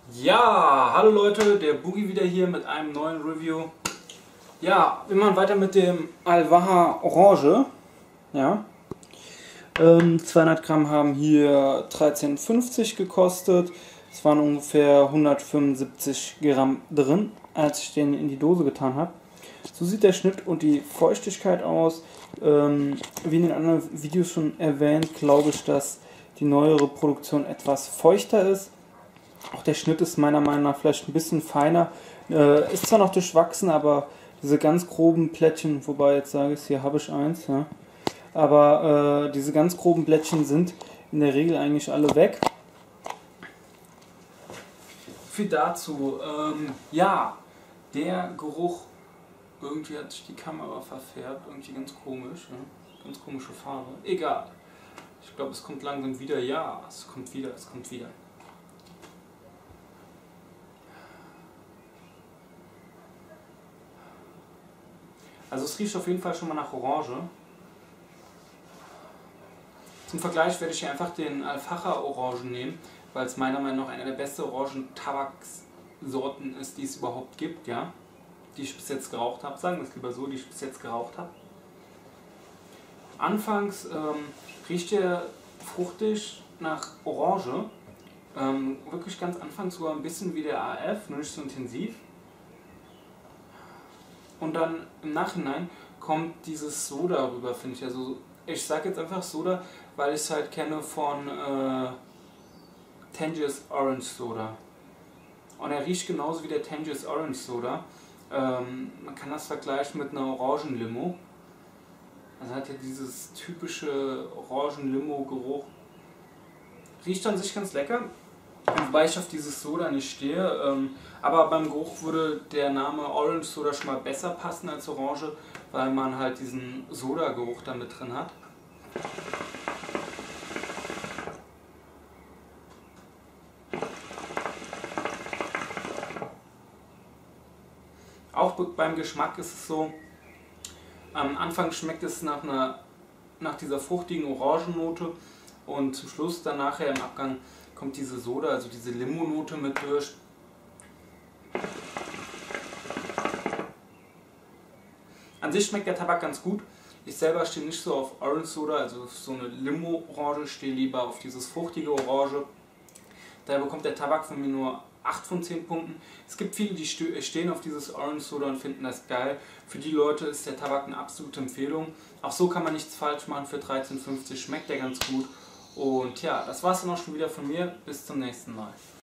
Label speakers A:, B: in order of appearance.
A: Ja, hallo Leute, der Boogie wieder hier mit einem neuen Review. Ja, wir machen weiter mit dem Alvaha Orange. Ja, 200 Gramm haben hier 13,50 gekostet. Es waren ungefähr 175 Gramm drin, als ich den in die Dose getan habe. So sieht der Schnitt und die Feuchtigkeit aus. Wie in den anderen Videos schon erwähnt, glaube ich, dass die neuere Produktion etwas feuchter ist. Auch der Schnitt ist meiner Meinung nach vielleicht ein bisschen feiner. Ist zwar noch durchwachsen, aber diese ganz groben Plättchen, wobei jetzt sage ich, hier habe ich eins, ja. Aber diese ganz groben Blättchen sind in der Regel eigentlich alle weg. Viel dazu. Ja, der Geruch, irgendwie hat sich die Kamera verfärbt, irgendwie ganz komisch, ja. Ganz komische Farbe. Egal. Ich glaube, es kommt langsam wieder. Ja, es kommt wieder, es kommt wieder. Also es riecht auf jeden Fall schon mal nach Orange. Zum Vergleich werde ich hier einfach den Alvaha Orangen nehmen, weil es meiner Meinung nach eine der besten Orangen-Tabakssorten ist, die es überhaupt gibt, ja. Die ich bis jetzt geraucht habe. Sagen wir es lieber so, die ich bis jetzt geraucht habe. Anfangs riecht der fruchtig nach Orange. Wirklich ganz anfangs sogar ein bisschen wie der AF, nur nicht so intensiv. Und dann im Nachhinein kommt dieses Soda rüber, finde ich. Also ich sage jetzt einfach Soda, weil ich es halt kenne von Tangiers Orange Soda. Und er riecht genauso wie der Tangiers Orange Soda. Man kann das vergleichen mit einer Orangenlimo. Also hat ja dieses typische Orangenlimo-Geruch. Riecht an sich ganz lecker. Wobei ich auf dieses Soda nicht stehe, aber beim Geruch würde der Name Orange Soda schon mal besser passen als Orange, weil man halt diesen Soda-Geruch da mit drin hat. Auch beim Geschmack ist es so, am Anfang schmeckt es nach dieser fruchtigen Orangennote und zum Schluss dann nachher im Abgang kommt diese Soda, also diese Limo-Note mit durch. An sich schmeckt der Tabak ganz gut. Ich selber stehe nicht so auf Orange Soda, also so eine Limo-Orange, stehe lieber auf dieses fruchtige Orange. Daher bekommt der Tabak von mir nur 8 von 10 Punkten. Es gibt viele, die stehen auf dieses Orange Soda und finden das geil. Für die Leute ist der Tabak eine absolute Empfehlung. Auch so kann man nichts falsch machen. Für 13,50 schmeckt der ganz gut. Und ja, das war es dann auch schon wieder von mir. Bis zum nächsten Mal.